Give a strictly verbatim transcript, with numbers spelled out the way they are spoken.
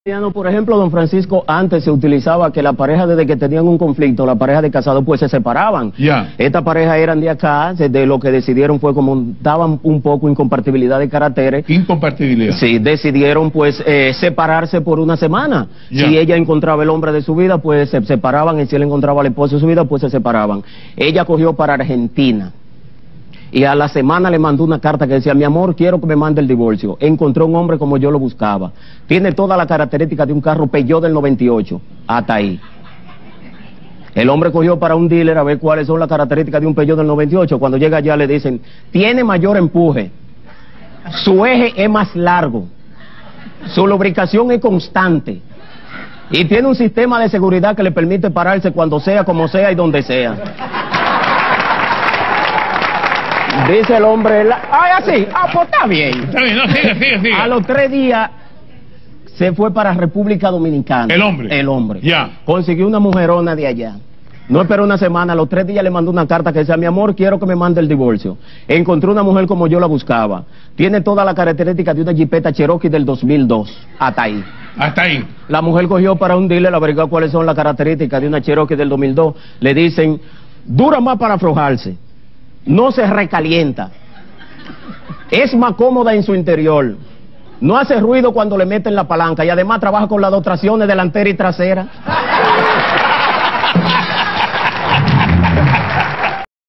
Por ejemplo, don Francisco, antes se utilizaba que la pareja, desde que tenían un conflicto, la pareja de casados, pues se separaban. Yeah. Esta pareja eran de acá, de lo que decidieron fue como daban un poco incompatibilidad de caracteres. Incompatibilidad. Sí, decidieron pues eh, separarse por una semana. Yeah. Si ella encontraba el hombre de su vida, pues se separaban, y si él encontraba al esposo de su vida, pues se separaban. Ella cogió para Argentina. Y a la semana le mandó una carta que decía: mi amor, quiero que me mande el divorcio. Encontró un hombre como yo lo buscaba. Tiene todas las características de un carro Peugeot del noventa y ocho. Hasta ahí. El hombre cogió para un dealer a ver cuáles son las características de un Peugeot del noventa y ocho. Cuando llega allá le dicen: tiene mayor empuje, su eje es más largo, su lubricación es constante y tiene un sistema de seguridad que le permite pararse cuando sea, como sea y donde sea. Dice el hombre, la... ¡ay, así! ¡Ah, pues está bien! Está bien, no, sigue, sigue, sigue. A los tres días se fue para República Dominicana. ¿El hombre? El hombre. Ya. Consiguió una mujerona de allá. No esperó una semana, a los tres días le mandó una carta que decía: mi amor, quiero que me mande el divorcio. Encontró una mujer como yo la buscaba. Tiene todas las características de una Jeepeta Cherokee del dos mil dos. Hasta ahí. Hasta ahí. La mujer cogió para un dealer, averiguó cuáles son las características de una Cherokee del dos mil dos. Le dicen: dura más para aflojarse, no se recalienta, es más cómoda en su interior, no hace ruido cuando le meten la palanca y además trabaja con las dos tracciones delantera y trasera.